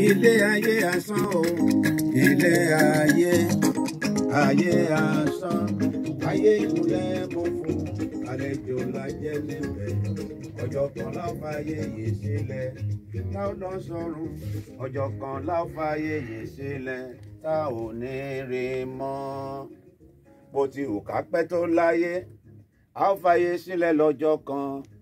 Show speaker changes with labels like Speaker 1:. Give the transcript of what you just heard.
Speaker 1: ilé ayé asán o, ilé ayé asán, ayé ìmúlẹ̀ mo fún àlejò lájẹ́ níbẹ̀. Ọjọ́ kan láfààyè yìí sílẹ̀ tá ò lọ sọ́run, ọjọ́ kan láfààyè yìí sílẹ̀ tá ò ní rí mọ́. Bó ti wù ká pẹ́ tó láyé, a ó fààyè sílẹ̀ lọ́jọ́ kan.